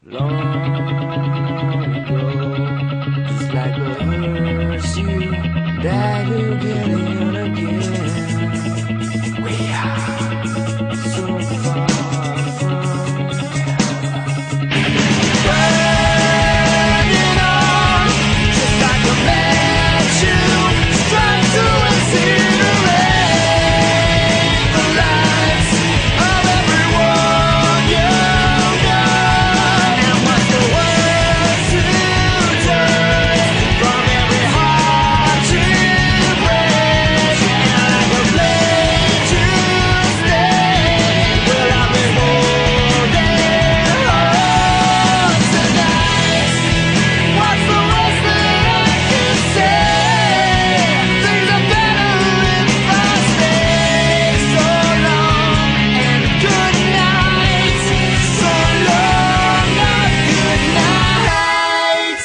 long ago, just like a hearse, you died again and again. We are so far from burning on, just like a match you struck to incinerate the lives of everyone you know. And what's the world to turn from every heart to break? And like a blade to stay, will I be holding on tonight? What's the worst that I can say? Things are better if I stay. So long and good night. So long, not good night.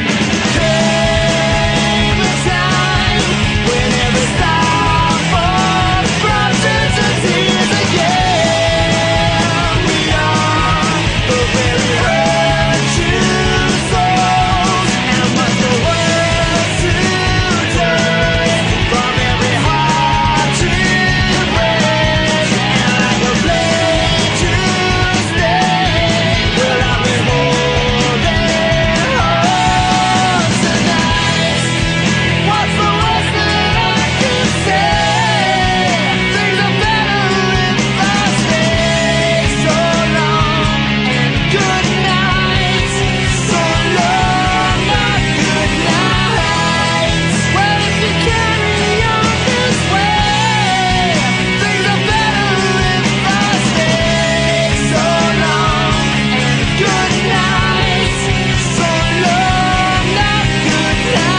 Came the time when every star falls from to tears again. We are the very hurt you souls. And what's the world to turn from every heart to break? And like a blade to stay, will I be holding on tonight? What's the worst that I can say? Things are better if I stay. So long and good night. So long, not good night. Well, if you carry on this way, things are better if I stay. So long and good night. So long, not good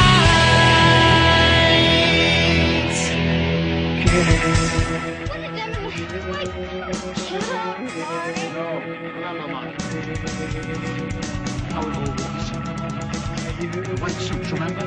White suits, remember?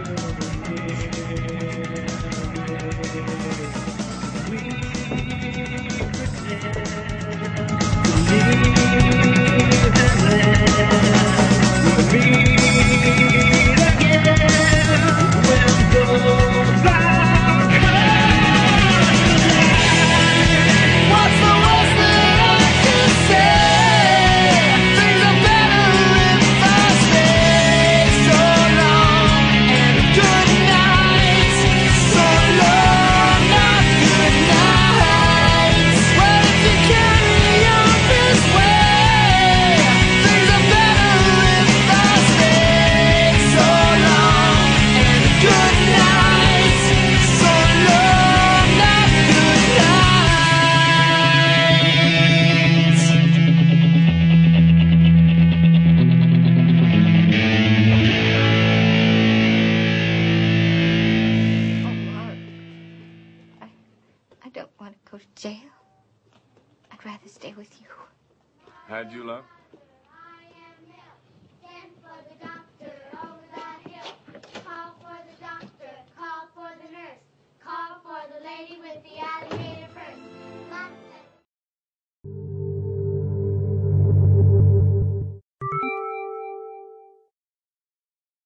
What's the worst that I can say? Things are better if I stay. So long and good night. So long, not good night. Well, if you carry on this way, things are better if I stay. So long and good night. So long, not good night. Oh, Mark. I don't want to go to jail. I'd rather stay with you. Had you, love?